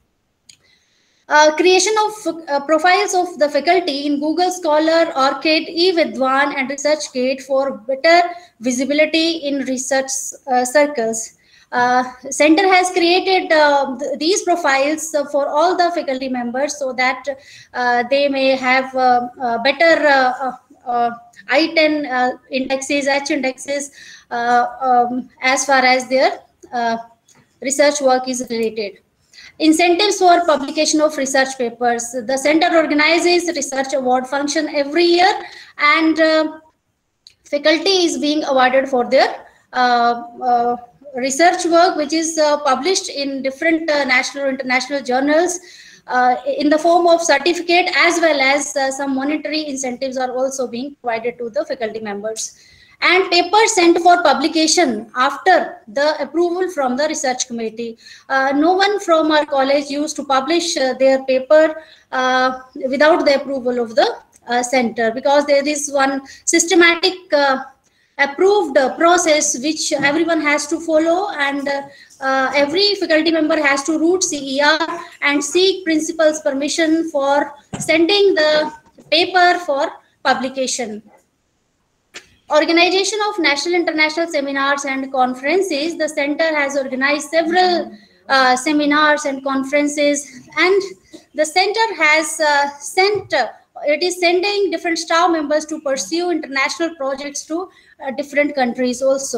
Uh, creation of uh, profiles of the faculty in Google Scholar, ORCID, eVidwan, and ResearchGate for better visibility in research uh, circles. Uh, center has created uh, th these profiles uh, for all the faculty members, so that uh, they may have uh, uh, better uh, uh, I ten uh, indexes, H indexes, uh, um, as far as their uh, research work is related. Incentives for publication of research papers. The center organizes research award function every year, and uh, faculty is being awarded for their uh, uh, research work, which is uh, published in different uh, national or international journals uh, in the form of certificate, as well as uh, some monetary incentives are also being provided to the faculty members. And papers sent for publication after the approval from the research committee. Uh, no one from our college used to publish uh, their paper uh, without the approval of the uh, center, because there is one systematic uh, approved uh, process which everyone has to follow, and uh, uh, every faculty member has to root C E R and seek principal's permission for sending the paper for publication. Organization of national international seminars and conferences. The center has organized several uh, seminars and conferences, and the center has uh, sent uh, it is sending different staff members to pursue international projects to uh, different countries also.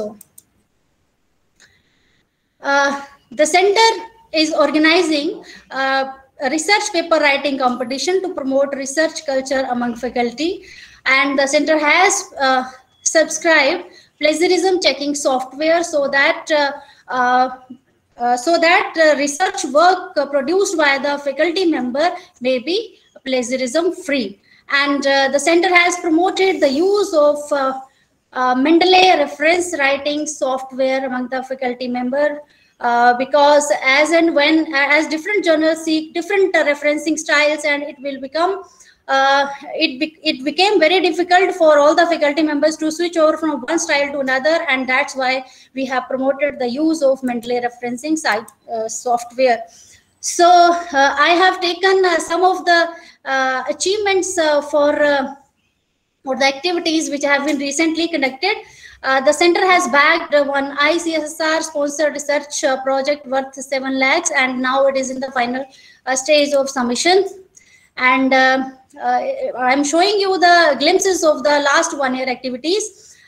Uh, the center is organizing uh, a research paper writing competition to promote research culture among faculty, and the center has uh, subscribed plagiarism checking software, so that uh, uh, uh, so that uh, research work uh, produced by the faculty member may be plagiarism free. And uh, the center has promoted the use of uh, uh, Mendeley reference writing software among the faculty member, uh, because as and when as different journals seek different uh, referencing styles, and it will become uh, it, be, it became very difficult for all the faculty members to switch over from one style to another, and that's why we have promoted the use of Mendeley referencing site uh, software. So uh, I have taken uh, some of the uh, achievements uh, for, uh, for the activities which have been recently conducted. Uh, the center has bagged uh, one I C S S R sponsored research uh, project worth seven lakhs, and now it is in the final uh, stage of submission. And uh, uh, I'm showing you the glimpses of the last one year activities.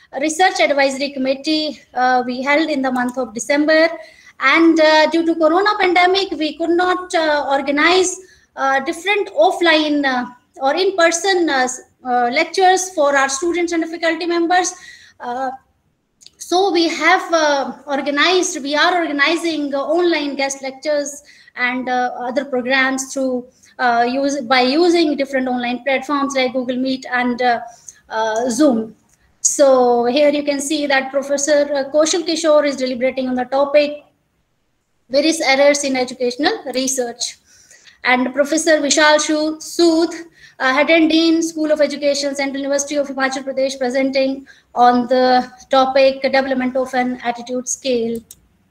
research advisory committee uh, we held in the month of December, and uh, due to corona pandemic we could not uh, organize uh, different offline uh, or in-person uh, uh, lectures for our students and faculty members. Uh, so we have uh, organized, we are organizing uh, online guest lectures and uh, other programs through uh, use by using different online platforms like Google Meet and uh, uh, Zoom. So here you can see that Professor Kaushal Kishore is deliberating on the topic various errors in educational research, and Professor Vishal Sood, uh, Head and Dean, School of Education, Central University of Himachal Pradesh, presenting on the topic development of an attitude scale.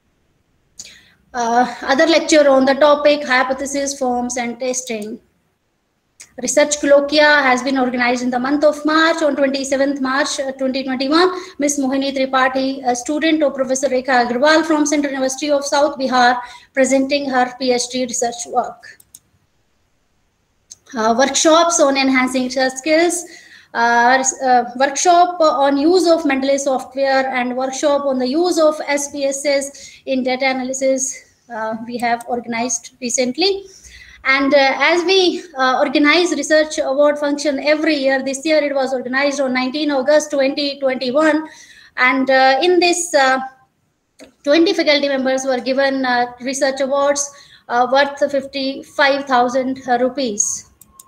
Uh, other lecture on the topic hypothesis, forms and testing. Research colloquia has been organized in the month of March. On twenty-seventh March twenty twenty-one, Miss Mohini Tripathi, a student of Professor Rekha Agarwal from Central University of South Bihar, presenting her PhD research work. Uh, workshops on enhancing research skills, uh, uh, workshop on use of Mendeley software, and workshop on the use of S P S S in data analysis uh, we have organized recently. And uh, as we uh, organize research award function every year, this year it was organized on nineteenth August twenty twenty-one. And uh, in this, uh, twenty faculty members were given uh, research awards uh, worth fifty-five thousand rupees.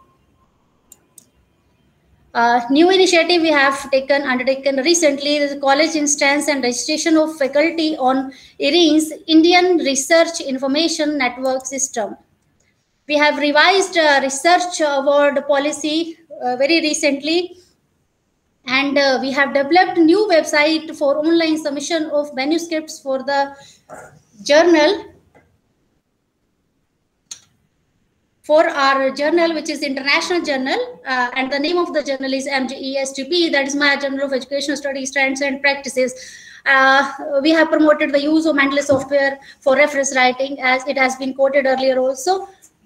Uh, new initiative we have taken undertaken recently is college instance and registration of faculty on I R I N's Indian Research Information Network System. We have revised uh, research award policy uh, very recently, and uh, we have developed new website for online submission of manuscripts for the journal, for our journal, which is international journal, uh, and the name of the journal is M G E S T P, that is my Journal of Educational Studies, Trends and Practices. Uh, we have promoted the use of Mendeley software for reference writing, as it has been quoted earlier also.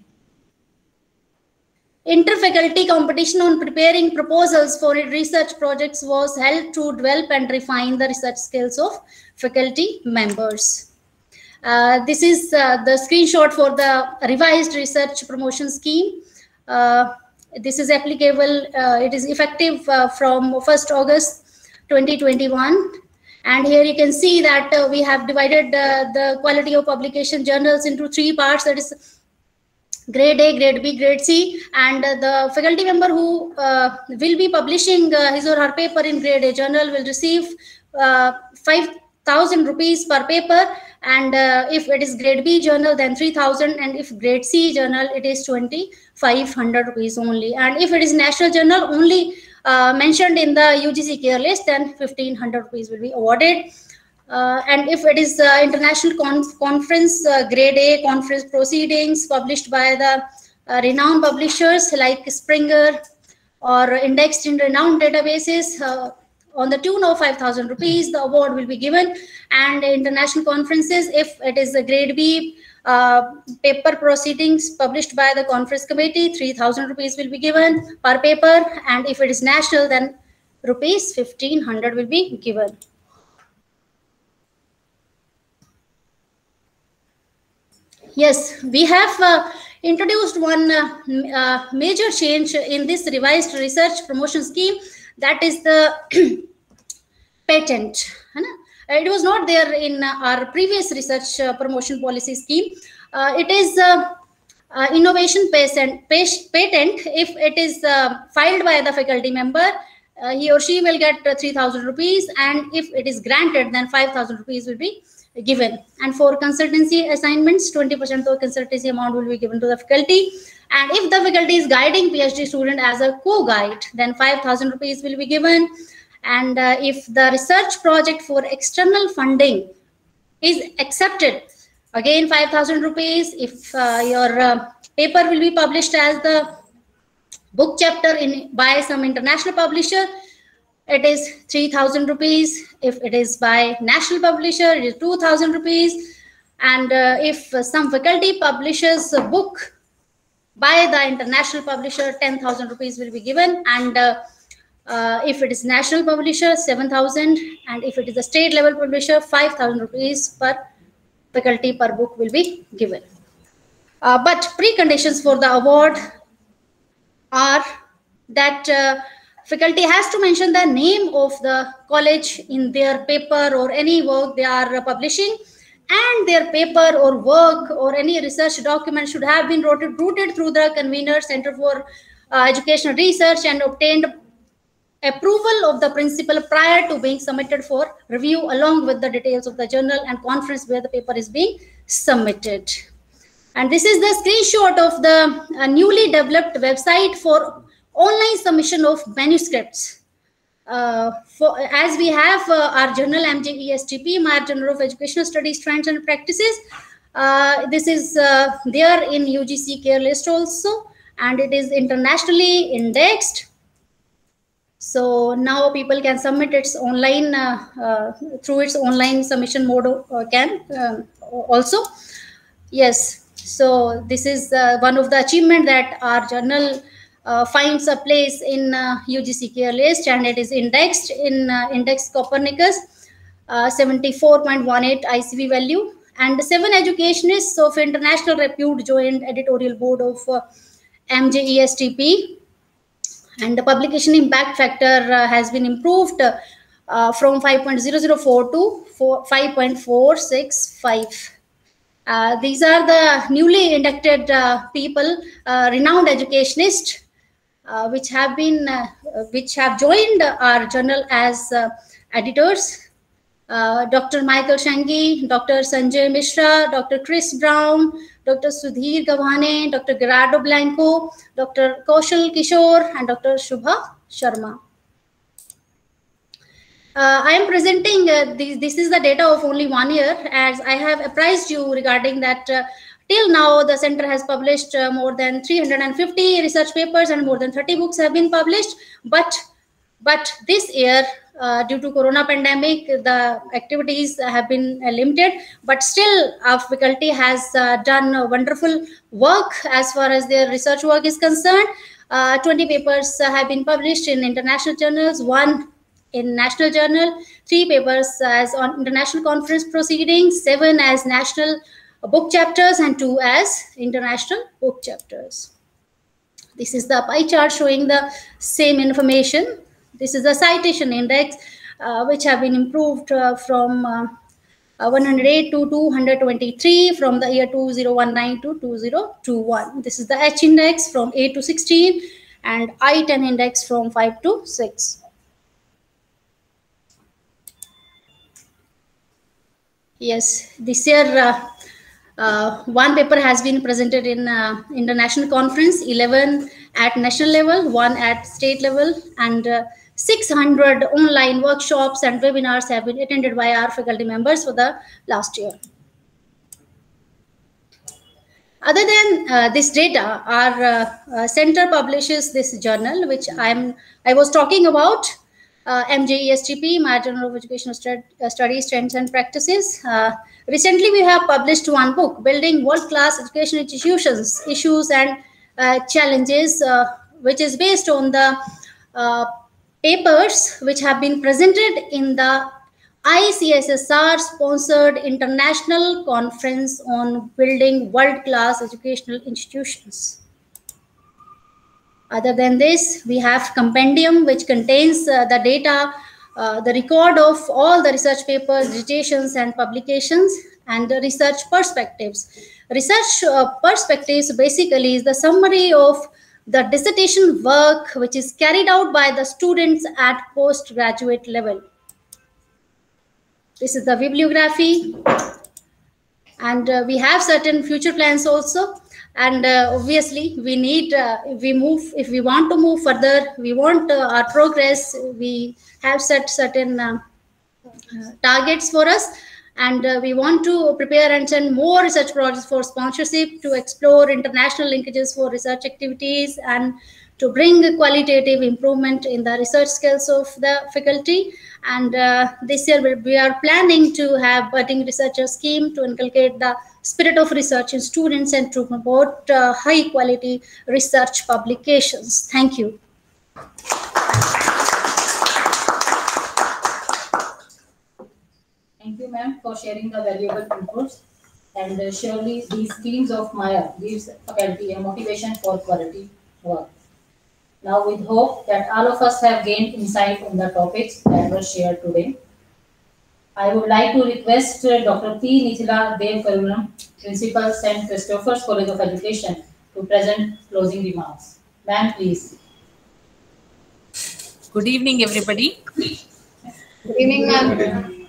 Inter-faculty competition on preparing proposals for research projects was held to develop and refine the research skills of faculty members. Uh, this is uh, the screenshot for the revised research promotion scheme. Uh, this is applicable, uh, it is effective uh, from first August twenty twenty-one. And here you can see that uh, we have divided uh, the quality of publication journals into three parts, that is grade A, grade B, grade C, and uh, the faculty member who uh, will be publishing uh, his or her paper in grade A journal will receive uh, five thousand rupees per paper, and uh, if it is grade B journal then three thousand, and if grade C journal it is twenty-five hundred rupees only, and if it is national journal only uh, mentioned in the U G C care list then fifteen hundred rupees will be awarded. Uh, and if it is uh, international conf conference, uh, grade A conference proceedings published by the uh, renowned publishers like Springer or indexed in renowned databases, uh, on the tune of five thousand rupees, the award will be given. And international conferences, if it is a grade B uh, paper proceedings published by the conference committee, three thousand rupees will be given per paper. And if it is national, then rupees fifteen hundred will be given. Yes, we have uh, introduced one uh, uh, major change in this revised research promotion scheme, that is the patent. It was not there in our previous research uh, promotion policy scheme. Uh, it is uh, uh, innovation patent. Patent, if it is uh, filed by the faculty member, uh, he or she will get uh, three thousand rupees, and if it is granted, then five thousand rupees will be given. And for consultancy assignments, twenty percent of consultancy amount will be given to the faculty. And if the faculty is guiding PhD student as a co-guide, then five thousand rupees will be given. And uh, if the research project for external funding is accepted, again five thousand rupees. If uh, your uh, paper will be published as the book chapter in by some international publisher, it is three thousand rupees. If it is by national publisher, it is two thousand rupees. And uh, if uh, some faculty publishes a book by the international publisher, ten thousand rupees will be given. And uh, Uh, if it is national publisher, seven thousand, and if it is a state level publisher, five thousand rupees per faculty per book will be given. Uh, but preconditions for the award are that uh, faculty has to mention the name of the college in their paper or any work they are uh, publishing, and their paper or work or any research document should have been routed, routed through the convener Center for uh, Educational Research and obtained approval of the principal prior to being submitted for review, along with the details of the journal and conference where the paper is being submitted. And this is the screenshot of the uh, newly developed website for online submission of manuscripts. Uh, for, as we have uh, our journal M J E S T P, Meyer Journal of Educational Studies, Trends and Practices. Uh, this is uh, there in U G C Care List also, and it is internationally indexed. So now people can submit its online uh, uh, through its online submission mode uh, can uh, also. Yes, so this is uh, one of the achievement that our journal uh, finds a place in uh, U G C Care List, and it is indexed in uh, Index Copernicus, uh, seventy-four point one eight I C V value, and seven educationists of international repute joined editorial board of uh, M J E S T P. And the publication impact factor uh, has been improved uh, from five point zero zero four to five point four six five. Uh, these are the newly inducted uh, people, uh, renowned educationists, uh, which have been, uh, which have joined our journal as uh, editors. Uh, Doctor Michael Shangi, Doctor Sanjay Mishra, Doctor Chris Brown, Doctor Sudhir Gavhane, Doctor Gerardo Blanco, Doctor Kaushal Kishore, and Doctor Shubha Sharma. Uh, I am presenting, uh, this, this is the data of only one year, as I have apprised you regarding that uh, till now the center has published uh, more than three hundred fifty research papers and more than thirty books have been published. But, but this year, Uh, due to corona pandemic, the activities have been uh, limited, but still our faculty has uh, done uh, wonderful work as far as their research work is concerned. Uh, twenty papers uh, have been published in international journals, one in national journal, three papers as on international conference proceedings, seven as national book chapters, and two as international book chapters. This is the pie chart showing the same information. This is the citation index, uh, which have been improved uh, from uh, uh, one hundred eight to two hundred twenty-three from the year two thousand nineteen to two thousand twenty-one. This is the H index from eight to sixteen and I ten index from five to six. Yes, this year uh, uh, one paper has been presented in uh, international conference, eleven at national level, one at state level, and uh, six hundred online workshops and webinars have been attended by our faculty members for the last year. Other than uh, this data, our uh, uh, center publishes this journal, which I'm I was talking about, uh, M J E S T P, Meyer Journal of Educational Stud uh, Studies, Trends and Practices. Uh, recently, we have published one book, Building World-Class Education Institutions, Issues and uh, Challenges, uh, which is based on the uh, papers which have been presented in the I C S S R sponsored international conference on building world-class educational institutions. Other than this, we have compendium, which contains uh, the data, uh, the record of all the research papers, dissertations and publications, and the research perspectives. Research uh, perspectives basically is the summary of the dissertation work which is carried out by the students at postgraduate level. This is the bibliography, and uh, we have certain future plans also. And uh, obviously, we need, uh, if we move, if we want to move further, we want uh, our progress, we have set certain uh, uh, targets for us. And uh, we want to prepare and send more research projects for sponsorship, to explore international linkages for research activities, and to bring qualitative improvement in the research skills of the faculty. And uh, this year we are planning to have budding researcher scheme to inculcate the spirit of research in students and to promote uh, high quality research publications. Thank you. ma'am, for sharing the valuable inputs. And uh, surely these themes of Maya gives faculty a motivation for quality work. Now, with hope that all of us have gained insight on the topics that were shared today, I would like to request uh, Doctor P. Nithila Dev Karulam, Principal, Saint Christopher's College of Education, to present closing remarks. Ma'am, please. Good evening, everybody. Good evening, ma'am.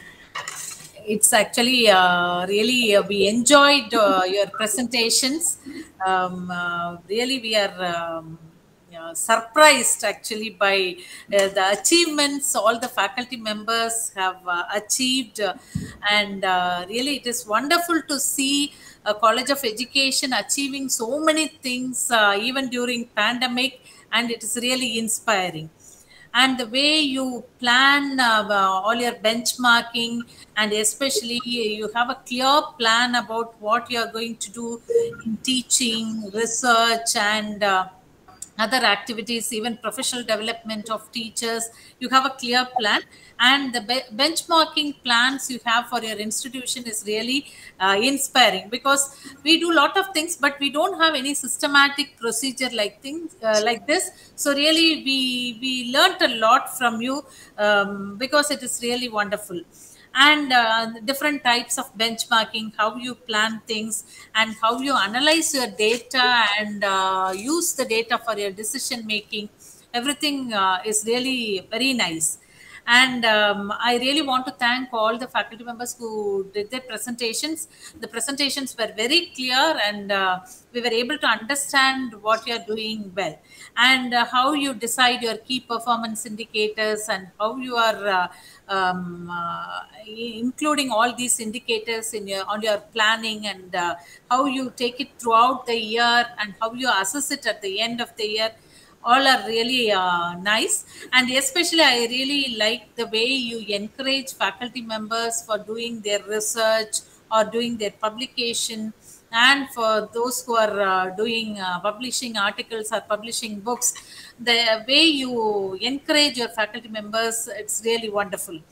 It's actually uh, really, uh, we enjoyed uh, your presentations. Um, uh, really, we are um, uh, surprised actually by uh, the achievements all the faculty members have uh, achieved. Uh, and uh, really, it is wonderful to see a College of Education achieving so many things, uh, even during pandemic, and it is really inspiring. And the way you plan uh, all your benchmarking, and especially you have a clear plan about what you are going to do in teaching, research, and uh, other activities, even professional development of teachers. You have a clear plan, and the be benchmarking plans you have for your institution is really uh, inspiring, because we do a lot of things, but we don't have any systematic procedure like things uh, like this. So really, we we learned a lot from you, um, because it is really wonderful. And uh, different types of benchmarking, how you plan things, and how you analyze your data and uh, use the data for your decision making. Everything uh, is really very nice. And um, I really want to thank all the faculty members who did their presentations. The presentations were very clear, and uh, we were able to understand what you are doing well, and uh, how you decide your key performance indicators, and how you are uh, um, uh, including all these indicators in your on your planning, and uh, how you take it throughout the year, and how you assess it at the end of the year. All are really uh, nice. And especially I really like the way you encourage faculty members for doing their research or doing their publication, and for those who are uh, doing uh, publishing articles or publishing books, the way you encourage your faculty members, it's really wonderful.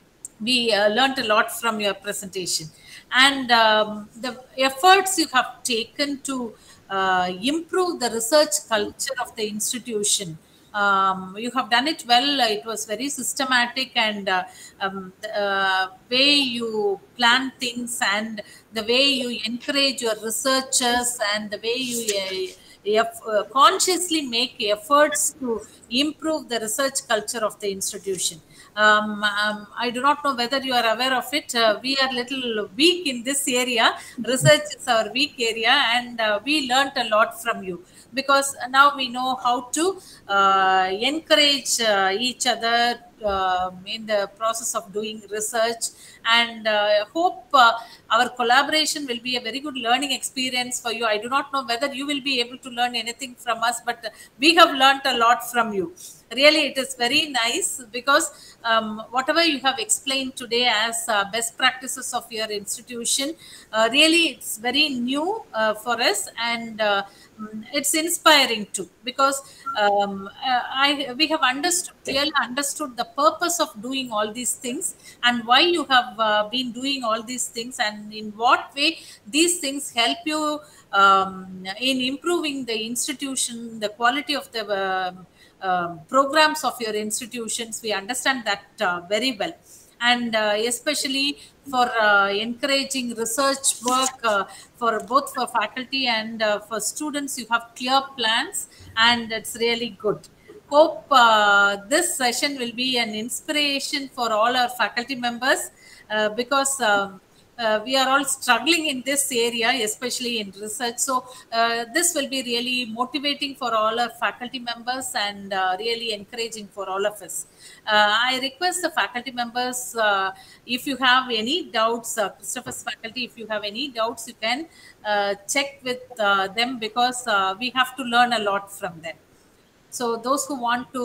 We uh, learned a lot from your presentation, and um, the efforts you have taken to uh, improve the research culture of the institution. Um, you have done it well. It was very systematic, and uh, um, the uh, way you plan things, and the way you encourage your researchers, and the way you uh, uh, consciously make efforts to improve the research culture of the institution. Um, um, I do not know whether you are aware of it. Uh, we are little weak in this area. Research is our weak area, and uh, we learnt a lot from you, because now we know how to uh, encourage uh, each other uh, in the process of doing research. And uh, hope uh, our collaboration will be a very good learning experience for you. I do not know whether you will be able to learn anything from us, but we have learnt a lot from you. Really, it is very nice, because um, whatever you have explained today as uh, best practices of your institution, uh, really it's very new uh, for us, and uh, it's inspiring too, because um, I we have understood clearly understood the purpose of doing all these things, and why you have uh, been doing all these things, and in what way these things help you um, in improving the institution, the quality of the uh, Uh, programs of your institutions. We understand that uh, very well, and uh, especially for uh, encouraging research work uh, for both for faculty and uh, for students. You have clear plans, and it's really good. Hope uh, this session will be an inspiration for all our faculty members, uh, because um, Uh, we are all struggling in this area, especially in research. So uh, this will be really motivating for all our faculty members, and uh, really encouraging for all of us. Uh, I request the faculty members, uh, if you have any doubts, uh, Christopher's faculty, if you have any doubts, you can uh, check with uh, them, because uh, we have to learn a lot from them. So those who want to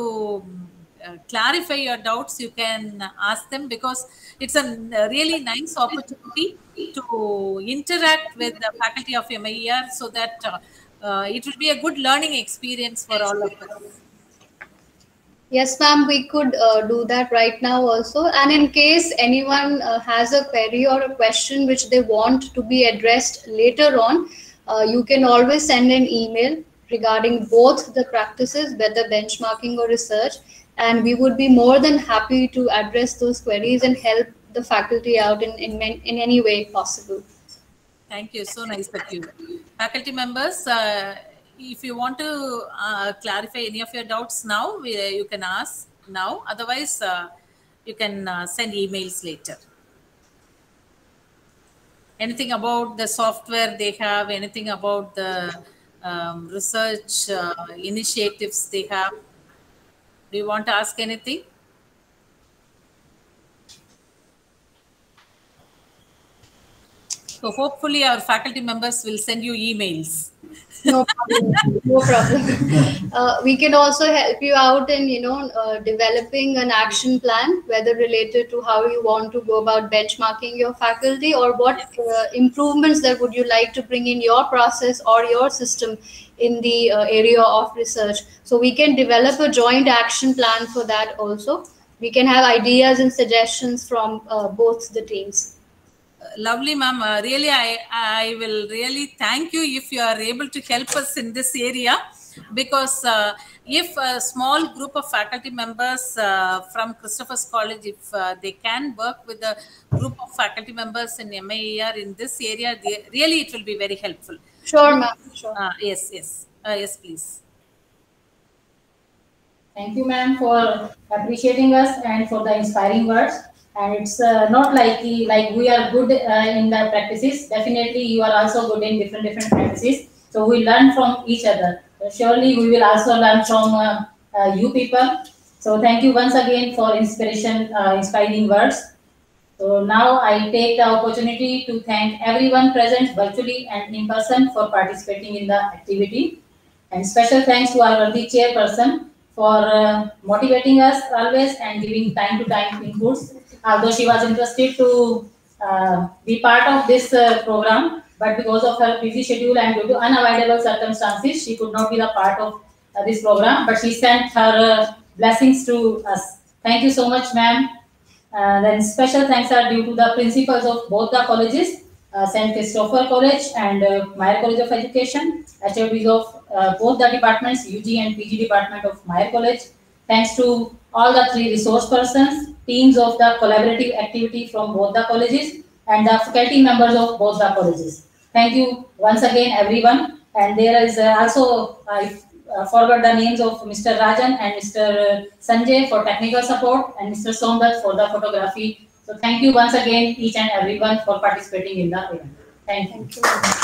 Uh, clarify your doubts, you can ask them, because it's a really nice opportunity to interact with the faculty of M I E R, so that uh, uh, it will be a good learning experience for all of us. Yes, ma'am, we could uh, do that right now also. And in case anyone uh, has a query or a question which they want to be addressed later on, uh, you can always send an email regarding both the practices, whether benchmarking or research, and we would be more than happy to address those queries and help the faculty out in, in, in any way possible. Thank you. So nice of you. Faculty members, uh, if you want to uh, clarify any of your doubts now, we, you can ask now. Otherwise, uh, you can uh, send emails later. Anything about the software they have, anything about the um, research uh, initiatives they have. Do you want to ask anything? So hopefully our faculty members will send you emails. No problem. No problem. Uh, we can also help you out in, you know, uh, developing an action plan, whether related to how you want to go about benchmarking your faculty or what uh, improvements that would you like to bring in your process or your system in the uh, area of research. So we can develop a joint action plan for that also. We can have ideas and suggestions from uh, both the teams. Lovely, ma'am. Uh, really, I, I will really thank you if you are able to help us in this area, because uh, if a small group of faculty members uh, from Christopher's College, if uh, they can work with a group of faculty members in M I E R in this area, they, really it will be very helpful. Sure, ma'am. Sure. Uh, yes, yes. Uh, yes, please. Thank you, ma'am, for appreciating us and for the inspiring words. And it's uh, not like the, like we are good uh, in the practices. Definitely, you are also good in different different practices. So we learn from each other. So surely, we will also learn from uh, uh, you people. So thank you once again for inspiration, uh, inspiring words. So now I take the opportunity to thank everyone present virtually and in person for participating in the activity. And special thanks to our worthy chairperson for uh, motivating us always and giving time to time inputs. Although she was interested to uh, be part of this uh, program, but because of her busy schedule and due to unavoidable circumstances, she could not be the part of uh, this program, but she sent her uh, blessings to us. Thank you so much, ma'am. Uh, then special thanks are due to the principals of both the colleges, uh, Saint Christopher College and uh, Meyer College of Education, H O Ds of uh, both the departments, U G and P G department of Meyer College. Thanks to all the three resource persons, teams of the collaborative activity from both the colleges, and the faculty members of both the colleges. Thank you once again, everyone. And there is uh, also, I uh, forgot the names of Mister Rajan and Mister Sanjay for technical support, and Mister Somdat for the photography. So thank you once again, each and everyone, for participating in the event. Thank you. Thank you.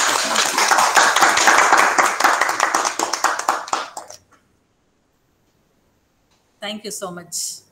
Thank you so much.